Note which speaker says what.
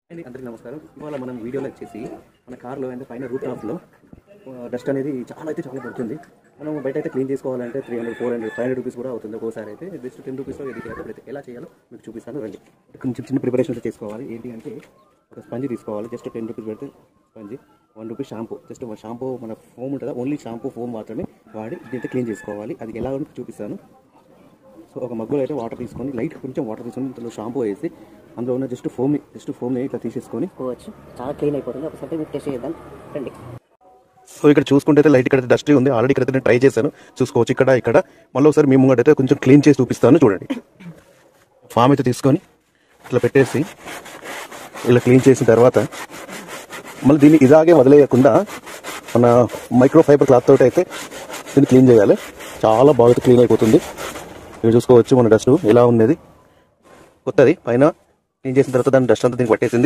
Speaker 1: అందరికీ నమస్కారం. ఇవాళ మనం వీడియోలో వచ్చేసి మన కార్లో అంటే పైన రూఫ్టాప్లో డస్ట్ అనేది చాలా పడుతుంది. మనం బయట అయితే క్లీన్ చేసుకోవాలంటే 300, 400, 500 రూపీస్ కూడా అవుతుంది. ఒక్కోసారి అయితే జస్ట్ 10 రూపీస్లో ఎదిగితే ఎలా చేయాలో మీకు చూపిస్తాను రండి. కొంచెం చిన్న ప్రిపరేషన్ చేసుకోవాలి. ఏంటి అంటే ఒక స్పంజ్ తీసుకోవాలి. జస్ట్ 10 రూపీస్ పెడితే sponge, 1 rupee shampoo. Just shampoo మన ఫోమ్ ఉంటుందా, ఓన్లీ షాంపూ ఫోమ్ మాత్రమే వాడి దీంతో క్లీన్ చేసుకోవాలి. అది ఎలా చూపిస్తాను. సో ఒక మగ్గులో అయితే వాటర్ తీసుకొని లైట్ కొంచెం వాటర్ తీసుకొని ఇందులో షాంపూ వేసి అందులో ఉన్న జస్ట్ ఫోమ్ని ఇట్లా తీసేసుకొని
Speaker 2: పోవచ్చు. చాలా క్లీన్ అయిపోతుంది. ఒకసారి మీకు టెస్ట్ చేద్దాం రండి.
Speaker 1: సో ఇక్కడ చూసుకుంటే అయితే లైట్ ఇక్కడ డస్ట్ ఉంది. ఆల్రెడీ ఇక్కడ నేను ట్రై చేశాను, చూసుకోవచ్చు. ఇక్కడ మళ్ళీ ఒకసారి మీ ముంగట అయితే కొంచెం క్లీన్ చేసి చూపిస్తాను చూడండి. ఫామ్ అయితే తీసుకొని ఇట్లా పెట్టేసి ఇలా క్లీన్ చేసిన తర్వాత మళ్ళీ దీన్ని ఇలాగే వదిలేయకుండా మన మైక్రోఫైబర్ క్లాత్ తోటి అయితే దీన్ని క్లీన్ చేయాలి. చాలా బాగా క్లీన్ అయిపోతుంది. మీరు చూసుకోవచ్చు మన డస్ట్ ఎలా ఉన్నది. కొత్తది పైన క్లీన్ చేసిన తర్వాత దాని డస్ట్ అంతా దీనికి పట్టేసింది.